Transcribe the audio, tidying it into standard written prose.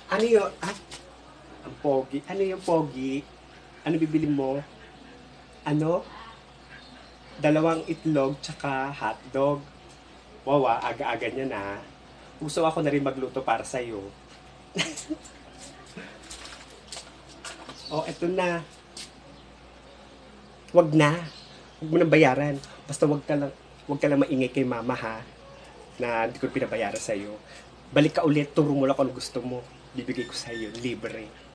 Ano yun? Ah, ang pogi. Ano yung pogi? Ano bibili mo? Ano? Dalawang itlog tsaka hotdog. Wow, aga-aga niya na. Gusto ako na rin magluto para sa'yo. Oh, eto na. Wag na. Huwag mo nang bayaran. Basta wag ka lang maingay kay mama ha, na hindi ko pinabayaran sa'yo. Balik ka ulit, turo mo lang kung ano gusto mo. Bibigay ko sa'yo, libre.